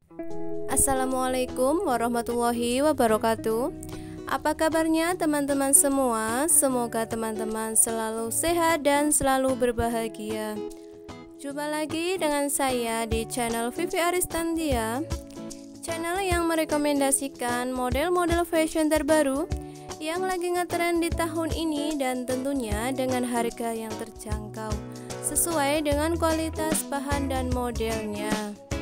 Assalamualaikum warahmatullahi wabarakatuh. Apa kabarnya teman-teman semua? Semoga teman-teman selalu sehat dan selalu berbahagia. Jumpa lagi dengan saya di channel Vivi Aristandia, channel yang merekomendasikan model-model fashion terbaru yang lagi ngetren di tahun ini, dan tentunya dengan harga yang terjangkau sesuai dengan kualitas bahan dan modelnya.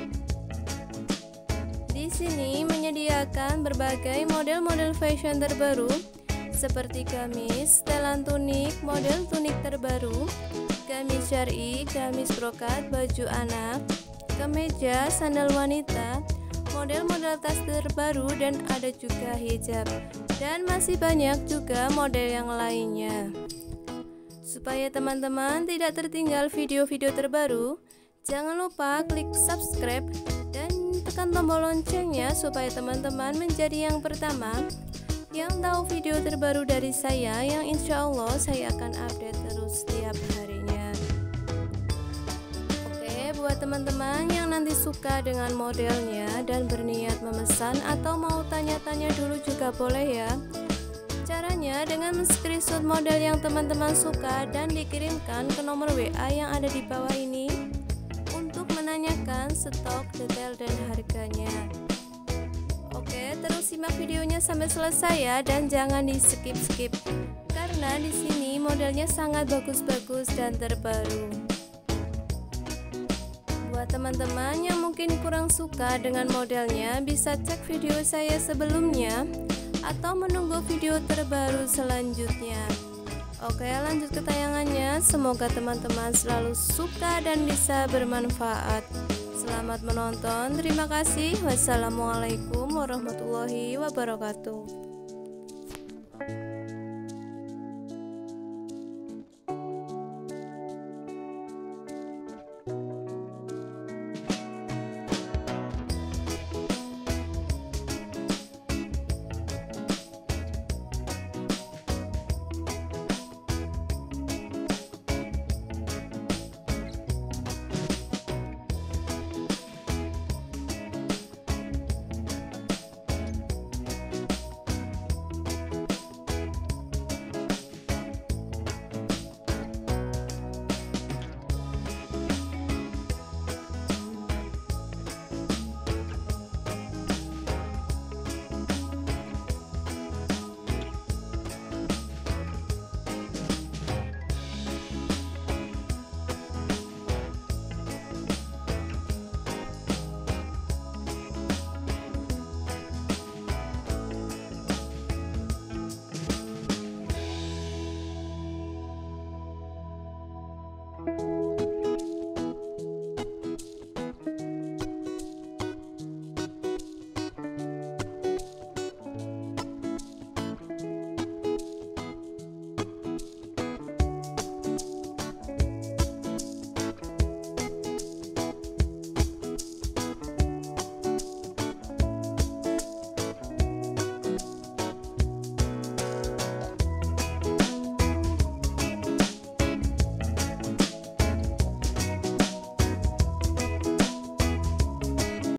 Di sini menyediakan berbagai model-model fashion terbaru seperti gamis, setelan tunik, model tunik terbaru, gamis syar'i, gamis brokat, baju anak, kemeja, sandal wanita, model-model tas terbaru, dan ada juga hijab, dan masih banyak juga model yang lainnya. Supaya teman-teman tidak tertinggal video-video terbaru, jangan lupa klik subscribe dan tekan tombol loncengnya supaya teman-teman menjadi yang pertama yang tahu video terbaru dari saya, yang insya Allah saya akan update terus setiap harinya. Oke, buat teman-teman yang nanti suka dengan modelnya dan berniat memesan atau mau tanya-tanya dulu juga boleh ya. Caranya dengan men-screenshot model yang teman-teman suka dan dikirimkan ke nomor WA yang ada di bawah ini untuk menanyakan stok, detail, dan harganya. Oke, terus simak videonya sampai selesai ya, dan jangan di skip-skip karena di sini modelnya sangat bagus-bagus dan terbaru. Buat teman-teman yang mungkin kurang suka dengan modelnya, bisa cek video saya sebelumnya atau menunggu video terbaru selanjutnya. Oke, lanjut ke tayangannya. Semoga teman-teman selalu suka dan bisa bermanfaat. Selamat menonton. Terima kasih. Wassalamualaikum warahmatullahi wabarakatuh.